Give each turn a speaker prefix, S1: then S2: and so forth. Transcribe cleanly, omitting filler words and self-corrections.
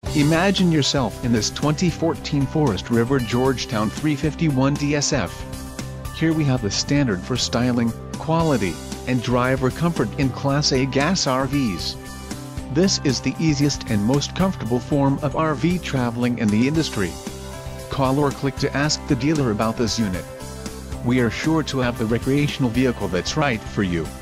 S1: Imagine yourself in this 2014 Forest River Georgetown 351 DSF. Here we have the standard for styling, quality, and driver comfort in Class A gas RVs. This is the easiest and most comfortable form of RV traveling in the industry. Call or click to ask the dealer about this unit. We are sure to have the recreational vehicle that's right for you.